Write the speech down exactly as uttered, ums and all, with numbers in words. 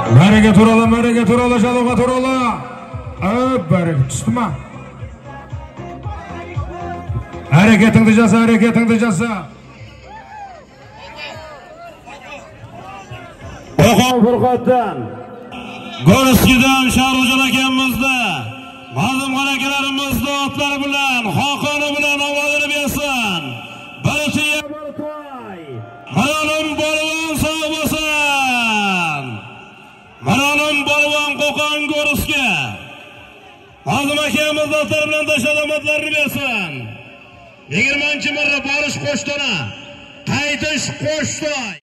Baraka To'rola, baraka To'rola, Jaloga To'rola. Ab baraka tushma. Harakatingni jasa, harakatingni jasa. Qo'qon Furqatdan Go'riskidan Sharojon akamizda Mazlumxon akalarimizning otlari bilan, xoqoni bilan ovozni bersin. Barcha to'y. Malolim polvon sog' bo'lsin. Malolim polvon Qo'qon Go'riski. Mazlum akamiz otlari bilan tashadomatlarni bersin. yigirmanchi marra borish qo'shtona, qaytish qo'shtoy.